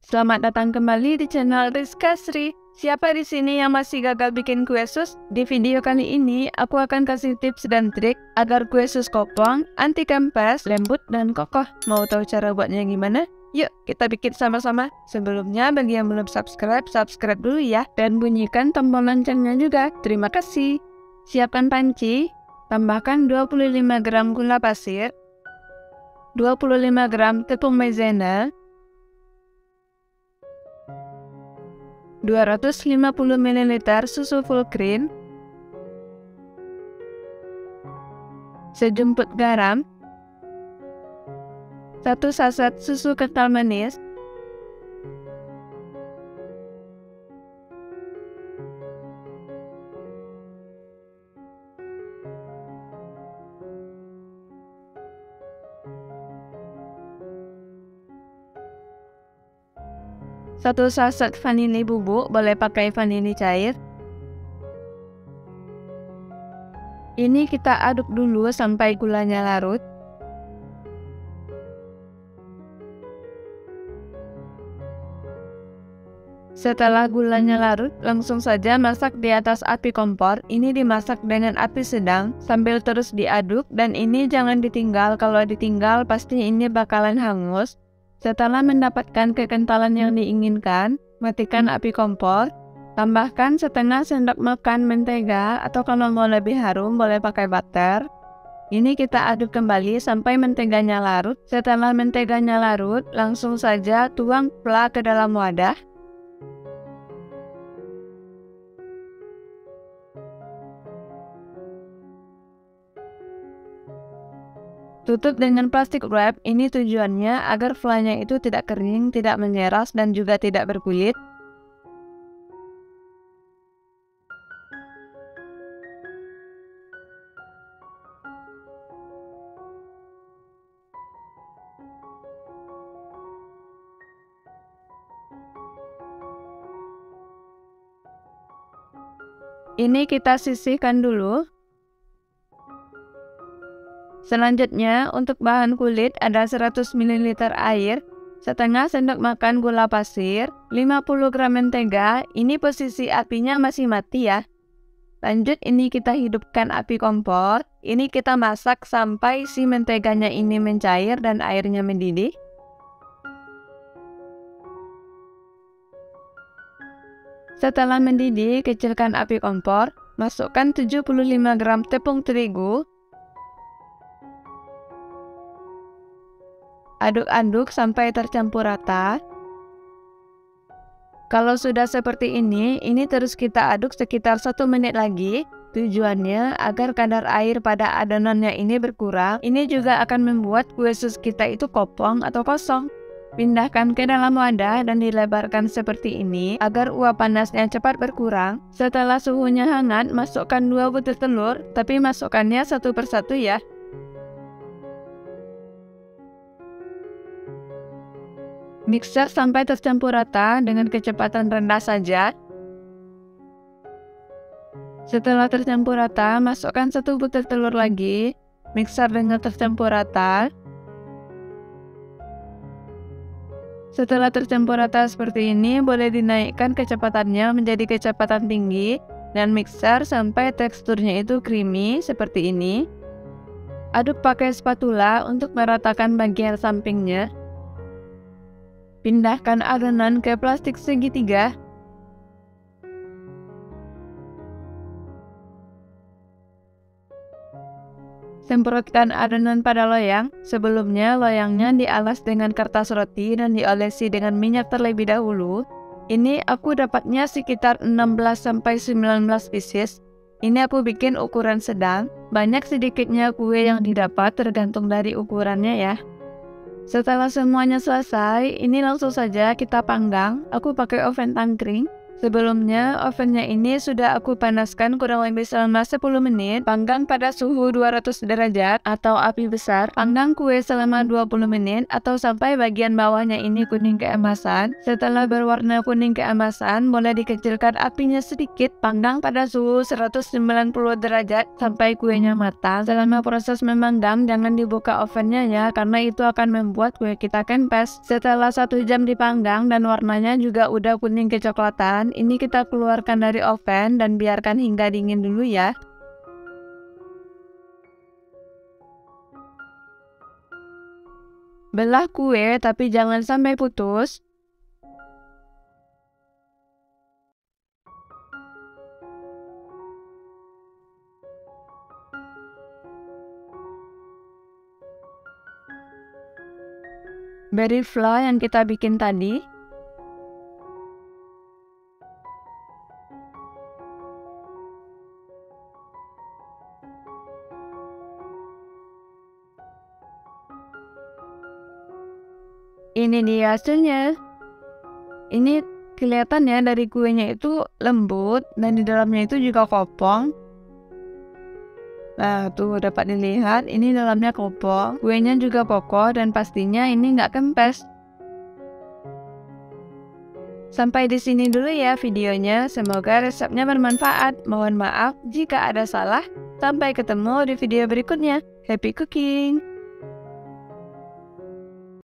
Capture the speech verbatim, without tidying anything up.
Selamat datang kembali di channel Rizka Sri. Siapa di sini yang masih gagal bikin kue sus? Di video kali ini, aku akan kasih tips dan trik agar kue sus kopong, anti kempes, lembut, dan kokoh. Mau tahu cara buatnya gimana? Yuk, kita bikin sama-sama. Sebelumnya, bagi yang belum subscribe, subscribe dulu ya. Dan bunyikan tombol loncengnya juga. Terima kasih. Siapkan panci. Tambahkan dua puluh lima gram gula pasir, dua puluh lima gram tepung maizena, dua ratus lima puluh mililiter susu full cream, sejumput garam, satu saset susu kental manis, satu saset vanili bubuk, boleh pakai vanili cair. Ini kita aduk dulu sampai gulanya larut. Setelah gulanya larut, langsung saja masak di atas api kompor. Ini dimasak dengan api sedang sambil terus diaduk, dan ini jangan ditinggal. Kalau ditinggal pasti ini bakalan hangus. Setelah mendapatkan kekentalan yang diinginkan, matikan api kompor. Tambahkan setengah sendok makan mentega, atau kalau mau lebih harum boleh pakai butter. Ini kita aduk kembali sampai menteganya larut. Setelah menteganya larut, langsung saja tuang pula ke dalam wadah. Tutup dengan plastik wrap. Ini tujuannya agar flanya itu tidak kering, tidak menyeras, dan juga tidak berkulit. Ini kita sisihkan dulu. Selanjutnya, untuk bahan kulit ada seratus mililiter air, setengah sendok makan gula pasir, lima puluh gram mentega. Ini posisi apinya masih mati ya. Lanjut, ini kita hidupkan api kompor. Ini kita masak sampai si menteganya ini mencair dan airnya mendidih. Setelah mendidih, kecilkan api kompor. Masukkan tujuh puluh lima gram tepung terigu. Aduk-aduk sampai tercampur rata. Kalau sudah seperti ini, ini terus kita aduk sekitar satu menit lagi. Tujuannya agar kadar air pada adonannya ini berkurang. Ini juga akan membuat kue sus kita itu kopong atau kosong. Pindahkan ke dalam wadah dan dilebarkan seperti ini agar uap panasnya cepat berkurang. Setelah suhunya hangat, masukkan dua butir telur, tapi masukkannya satu persatu ya. Mixer sampai tercampur rata dengan kecepatan rendah saja. Setelah tercampur rata, masukkan satu butir telur lagi. Mixer dengan tercampur rata. Setelah tercampur rata seperti ini, boleh dinaikkan kecepatannya menjadi kecepatan tinggi dan mixer sampai teksturnya itu creamy seperti ini. Aduk pakai spatula untuk meratakan bagian sampingnya. Pindahkan adonan ke plastik segitiga. Semprotkan adonan pada loyang. Sebelumnya loyangnya dialas dengan kertas roti dan diolesi dengan minyak terlebih dahulu. Ini aku dapatnya sekitar enam belas sampai sembilan belas pieces. Ini aku bikin ukuran sedang. Banyak sedikitnya kue yang didapat tergantung dari ukurannya ya. Setelah semuanya selesai, ini langsung saja kita panggang. Aku pakai oven tangkring. Sebelumnya, ovennya ini sudah aku panaskan kurang lebih selama sepuluh menit. Panggang pada suhu dua ratus derajat atau api besar. Panggang kue selama dua puluh menit atau sampai bagian bawahnya ini kuning keemasan. Setelah berwarna kuning keemasan, boleh dikecilkan apinya sedikit. Panggang pada suhu seratus sembilan puluh derajat sampai kuenya matang. Selama proses memanggang, jangan dibuka ovennya ya, karena itu akan membuat kue kita kempes. Setelah satu jam dipanggang dan warnanya juga udah kuning kecoklatan, ini kita keluarkan dari oven dan biarkan hingga dingin dulu ya. Belah kue tapi jangan sampai putus. Berry flan yang kita bikin tadi. Ini dia hasilnya. Ini kelihatannya dari kuenya itu lembut dan di dalamnya itu juga kopong. Nah, tuh dapat dilihat, ini dalamnya kopong, kuenya juga kokoh dan pastinya ini nggak kempes. Sampai di sini dulu ya videonya, semoga resepnya bermanfaat. Mohon maaf jika ada salah. Sampai ketemu di video berikutnya. Happy cooking!